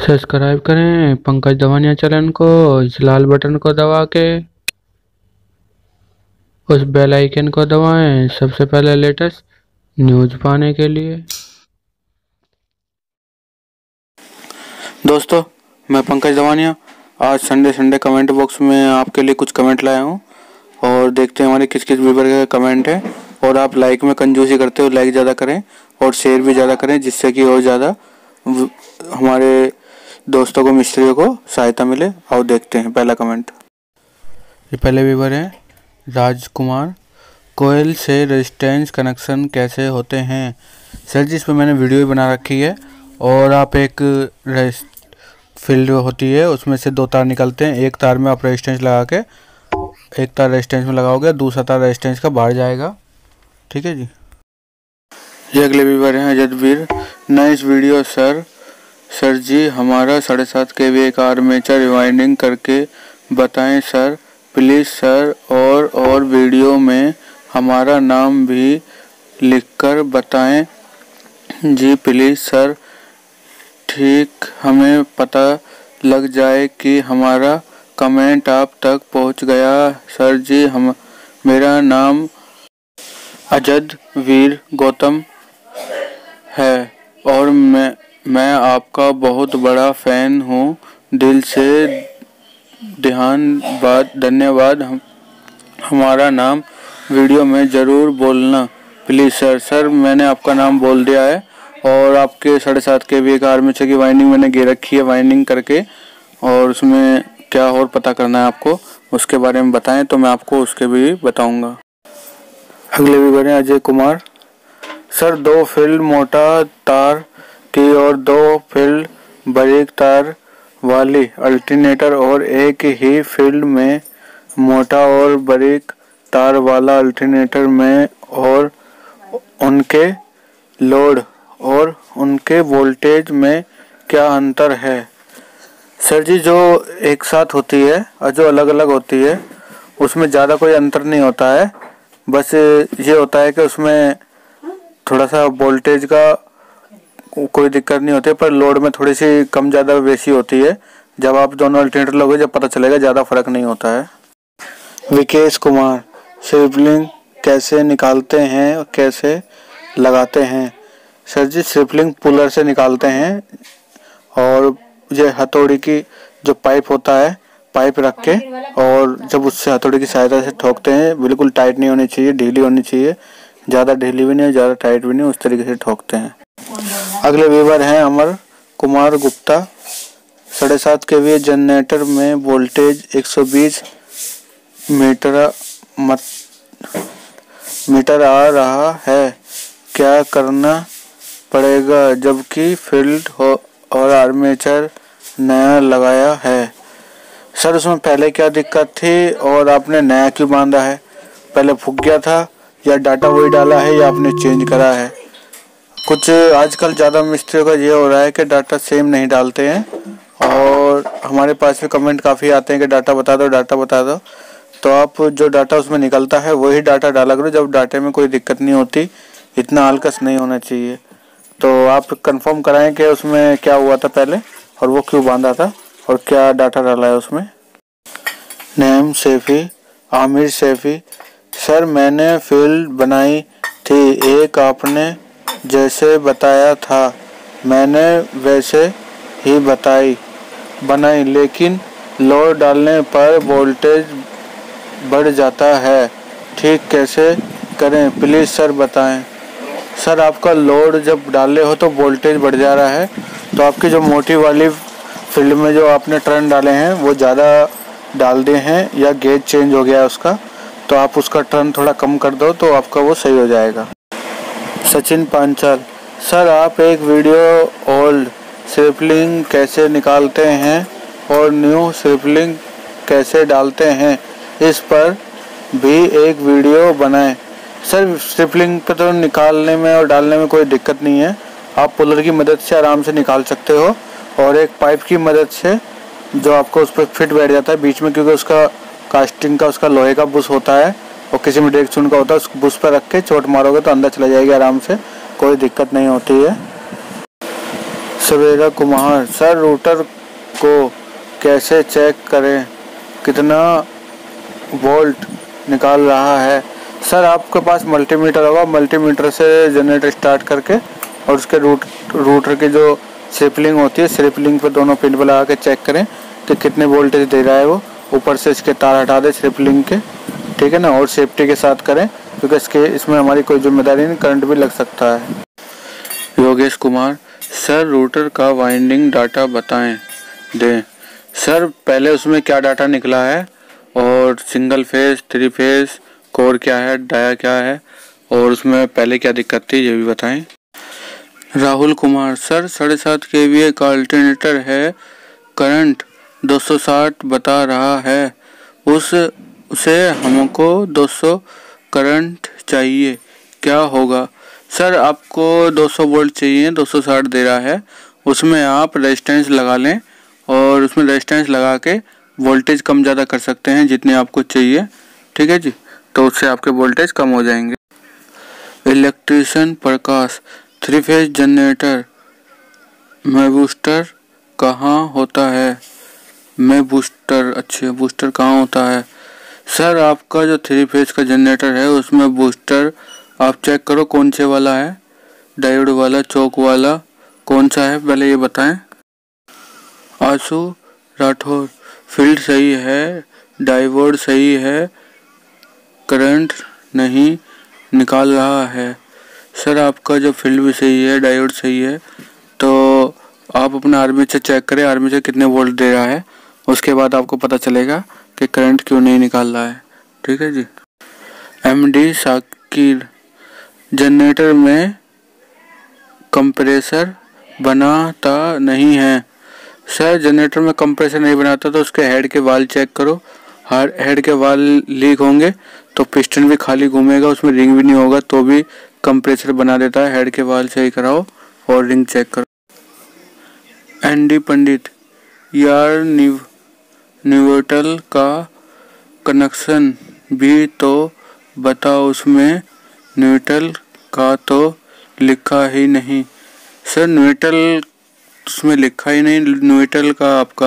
Subscribe करें Pankaj दवानिया channel को इस लाल बटन को दबा के उस बेल आइकन को दबाएं सबसे पहले लेटेस्ट न्यूज़ पाने के लिए। दोस्तों, मैं पंकज दवानिया आज संडे कमेंट बॉक्स में आपके लिए कुछ कमेंट लाया हूँ और देखते हैं हमारे किस किस व्यूवर का कमेंट है। और आप लाइक में कंजूसी करते हो, लाइक ज़्यादा करें और शेयर भी ज़्यादा करें, जिससे कि और ज़्यादा हमारे दोस्तों को, मिस्त्रियों को सहायता मिले। और देखते हैं पहला कमेंट। ये पहले व्यूवर है राजकुमार। कोयल से रेजिस्टेंस कनेक्शन कैसे होते हैं? सर जी, इस पर मैंने वीडियो भी बना रखी है। और आप एक फील्ड होती है, उसमें से दो तार निकलते हैं। एक तार में आप रेजिस्टेंस लगा के एक तार रेजिस्टेंस में लगाओगे, दूसरा तार रेजिस्टेंस का बाहर जाएगा। ठीक है जी। ये अगले व्यूवर हैं Ajdavir. Nice video sir ji, हमारा 7.5 kVA का आर्मेचर रिवाइंडिंग करके बताएं सर, प्लीज़ सर। और वीडियो में हमारा नाम भी लिखकर बताएं जी, प्लीज़ सर। ठीक, हमें पता लग जाए कि हमारा कमेंट आप तक पहुंच गया सर जी। मेरा नाम अजदवीर गौतम है और मैं आपका बहुत बड़ा फ़ैन हूँ। दिल से धन्यवाद। हमारा नाम वीडियो में ज़रूर बोलना प्लीज़ सर। मैंने आपका नाम बोल दिया है। और आपके 7.5 kVA का आर्मेचर की वाइंडिंग मैंने गे रखी है, वाइंडिंग करके। और उसमें क्या और पता करना है आपको, उसके बारे में बताएं तो मैं आपको उसके भी बताऊंगा। अगले व्यूवर हैं अजय कुमार। सर, 2 फील्ड मोटा तार की और 2 फील्ड बारीक तार वाली अल्टरनेटर और एक ही फील्ड में मोटा और बारीक तार वाला अल्टरनेटर में और उनके लोड और उनके वोल्टेज में क्या अंतर है? सर जी, जो एक साथ होती है और जो अलग अलग होती है उसमें ज़्यादा कोई अंतर नहीं होता है। बस ये होता है कि उसमें थोड़ा सा वोल्टेज का कोई दिक्कत नहीं होती है, पर लोड में थोड़ी सी कम ज़्यादा वैसी होती है। जब आप दोनों अल्टरनेटर लोगे जब पता चलेगा, ज़्यादा फर्क नहीं होता है। विकेश कुमार, स्ट्रिपलिंग कैसे निकालते हैं और कैसे लगाते हैं? सर जी, स्ट्रिपलिंग पुलर से निकालते हैं और ये हथौड़ी की जो पाइप होता है, पाइप रख के और जब उससे हथौड़ी की सहायता से ठोकते हैं। बिल्कुल टाइट नहीं होनी चाहिए, ढीली होनी चाहिए, ज़्यादा ढीली भी नहीं, ज़्यादा टाइट भी नहीं, उस तरीके से ठोकते हैं। अगले व्यूवर हैं अमर कुमार गुप्ता। 7.5 kVA जनरेटर में वोल्टेज 120 मीटर आ रहा है, क्या करना पड़ेगा जबकि फील्ड और आर्मेचर नया लगाया है? सर, उसमें पहले क्या दिक्कत थी और आपने नया क्यों बांधा है? पहले फूक गया था या डाटा वही डाला है या आपने चेंज करा है? कुछ आजकल ज़्यादा मिस्त्रियों का ये हो रहा है कि डाटा सेम नहीं डालते हैं। और हमारे पास भी कमेंट काफ़ी आते हैं कि डाटा बता दो। तो आप जो डाटा उसमें निकलता है वही डाटा डाला करो। जब डाटे में कोई दिक्कत नहीं होती, इतना आलकस नहीं होना चाहिए। तो आप कंफर्म कराएं कि उसमें क्या हुआ था पहले और वो क्यों बांधा था और क्या डाटा डाला है उसमें। नेम सैफी, आमिर सैफी। सर, मैंने फील्ड बनाई थी, एक आपने जैसे बताया था मैंने वैसे ही बनाई, लेकिन लोड डालने पर वोल्टेज बढ़ जाता है, ठीक कैसे करें प्लीज़ सर बताएं। सर, आपका लोड जब डाले हो तो वोल्टेज बढ़ जा रहा है, तो आपकी जो मोटी वाली फील्ड में जो आपने टर्न डाले हैं वो ज़्यादा डाल दिए हैं या गेज चेंज हो गया है उसका, तो आप उसका टर्न थोड़ा कम कर दो तो आपका वो सही हो जाएगा। सचिन पांचाल। सर, आप एक वीडियो ओल्ड स्ट्रिपलिंग कैसे निकालते हैं और न्यू स्ट्रिपलिंग कैसे डालते हैं, इस पर भी एक वीडियो बनाएं। सर, स्ट्रिपलिंग पे तो निकालने में और डालने में कोई दिक्कत नहीं है, आप पुलर की मदद से आराम से निकाल सकते हो और एक पाइप की मदद से जो आपको उस पर फिट बैठ जाता है बीच में, क्योंकि उसका कास्टिंग का, उसका लोहे का बुश होता है और किसी में डेक चून का होता है, उस बुश पर रख के चोट मारोगे तो अंदर चला जाएगी आराम से, कोई दिक्कत नहीं होती है। सवेरा कुमार, सर रूटर को कैसे चेक करें, कितना वोल्ट निकाल रहा है? सर आपके पास मल्टीमीटर होगा, मल्टीमीटर से जनरेटर स्टार्ट करके और उसके रूटर की जो स्रिपलिंग होती है, स्रिपलिंग पर दोनों पिन पर लगा के चेक करें कि कितने वोल्टेज दे रहा है वो। ऊपर से इसके तार हटा दें स्रिपलिंग के, ठीक है ना, और सेफ्टी के साथ करें क्योंकि इसमें हमारी कोई जिम्मेदारी नहीं, करंट भी लग सकता है। योगेश कुमार, सर रूटर का वाइंडिंग डाटा बताएं दें। सर पहले उसमें क्या डाटा निकला है और सिंगल फेज, 3 फेज, कोर क्या है, डाया क्या है और उसमें पहले क्या दिक्कत थी ये भी बताएं। राहुल कुमार, सर 7.5 kVA का अल्टरनेटर है, करंट 260 बता रहा है, उसे हमको 200 करंट चाहिए, क्या होगा? सर आपको 200 वोल्ट चाहिए, 260 दे रहा है, उसमें आप रेजिस्टेंस लगा लें और उसमें रेजिस्टेंस लगा के वोल्टेज कम ज़्यादा कर सकते हैं जितने आपको चाहिए, ठीक है जी, तो उससे आपके वोल्टेज कम हो जाएंगे। इलेक्ट्रीशियन प्रकाश, 3 फेज जनरेटर में बूस्टर कहाँ होता है? में बूस्टर, अच्छे बूस्टर कहाँ होता है? सर आपका जो 3 फेज का जनरेटर है उसमें बूस्टर आप चेक करो कौन से वाला है, डायोड वाला, चौक वाला, कौन सा है पहले ये बताएं। आशु राठौर, फील्ड सही है, डायोड सही है, करंट नहीं निकाल रहा है। सर आपका जो फील्ड भी सही है, डायोड सही है, तो आप अपना आर्मेचर चेक करें, आर्मेचर कितने वोल्ट दे रहा है, उसके बाद आपको पता चलेगा कि करंट क्यों नहीं निकाल रहा है, ठीक है जी। एमडी शाकिर, जनरेटर में कंप्रेसर बनाता नहीं है। सर जनरेटर में कंप्रेसर नहीं बनाता तो उसके हेड के वाल चेक करो, हेड के वाल लीक होंगे तो पिस्टन भी खाली घूमेगा, उसमें रिंग भी नहीं होगा तो भी कंप्रेसर बना देता है। हेड के वाल सही कराओ और रिंग चेक करो। एनडी पंडित, यार न्यूट्रल का कनेक्शन भी तो बताओ, उसमें न्यूट्रल का तो लिखा ही नहीं। सर न्यूट्रल उसमें लिखा ही नहीं, न्यूट्रल का आपका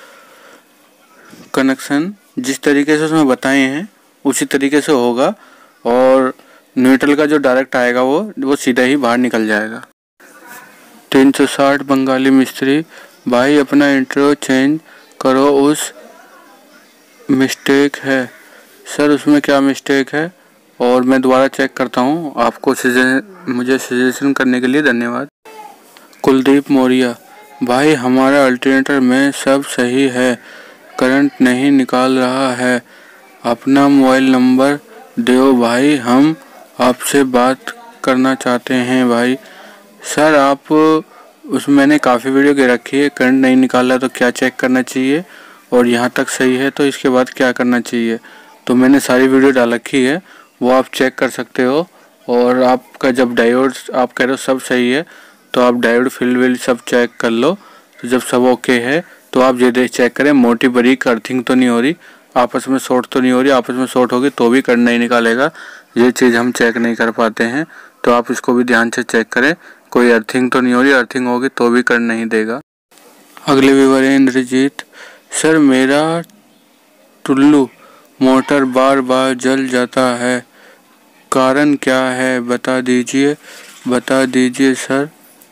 कनेक्शन जिस तरीके से उसमें बताए हैं उसी तरीके से होगा और न्यूट्रल का जो डायरेक्ट आएगा वो सीधा ही बाहर निकल जाएगा। 360 बंगाली मिस्त्री, भाई अपना इंट्रो चेंज करो, उस मिस्टेक है। सर उसमें क्या मिस्टेक है और मैं दोबारा चेक करता हूँ, आपको मुझे सजेशन करने के लिए धन्यवाद। कुलदीप मौर्य, भाई हमारा अल्टरनेटर में सब सही है, करंट नहीं निकाल रहा है, अपना मोबाइल नंबर दो भाई, हम आपसे बात करना चाहते हैं भाई। सर आप मैंने काफ़ी वीडियो दे रखी है, करंट नहीं निकाला तो क्या चेक करना चाहिए और यहाँ तक सही है तो इसके बाद क्या करना चाहिए, तो मैंने सारी वीडियो डाल रखी है, वो आप चेक कर सकते हो। और आपका जब डायोड आप कह रहे हो सब सही है तो आप डायोड फील्ड व्हील सब चेक कर लो, तो जब सब ओके है तो आप ये चेक करें मोटी बारीक अर्थिंग तो नहीं हो रही, आपस में शॉर्ट तो नहीं हो रही, आपस में शॉर्ट होगी तो भी करंट नहीं निकालेगा, ये चीज़ हम चेक नहीं कर पाते हैं, तो आप इसको भी ध्यान से चेक करें, कोई अर्थिंग तो नहीं हो रही, अर्थिंग होगी तो भी करंट नहीं देगा। अगले व्यूअर है इंद्रजीत, सर मेरा टुल्लू मोटर बार बार जल जाता है, कारण क्या है बता दीजिए सर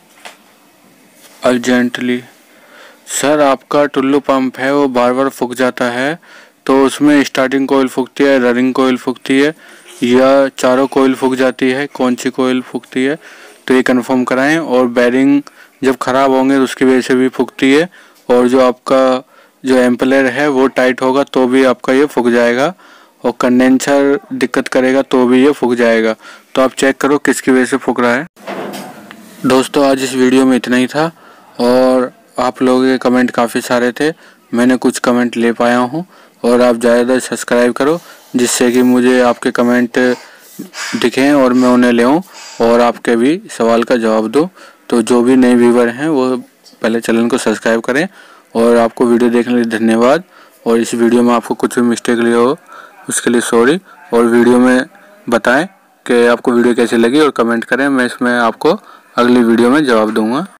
अर्जेंटली। सर आपका टुल्लू पंप है वो बार बार फूक जाता है, तो उसमें स्टार्टिंग कोयल फूकती है, रनिंग कोयल फूकती है या चारों कोयल फूक जाती है, कौन सी कोयल फूकती है तो ये कंफर्म कराएं। और बैरिंग जब ख़राब होंगे तो उसकी वजह से भी फूकती है, और जो आपका जो एम्पलर है वो टाइट होगा तो भी आपका ये फूक जाएगा, और कंडेंसर दिक्कत करेगा तो भी ये फूक जाएगा, तो आप चेक करो किसकी वजह से फूक रहा है। दोस्तों आज इस वीडियो में इतना ही था, और आप लोगों के कमेंट काफ़ी सारे थे, मैंने कुछ कमेंट ले पाया हूँ, और आप ज़्यादा सब्सक्राइब करो जिससे कि मुझे आपके कमेंट दिखें और मैं उन्हें ले आऊँ और आपके भी सवाल का जवाब दूँ। तो जो भी नए व्यूवर हैं वो पहले चैनल को सब्सक्राइब करें, और आपको वीडियो देखने के लिए धन्यवाद। और इस वीडियो में आपको कुछ भी मिस्टेक लिए हो उसके लिए सॉरी, और वीडियो में बताएं कि आपको वीडियो कैसी लगी और कमेंट करें, मैं इसमें आपको अगली वीडियो में जवाब दूंगा।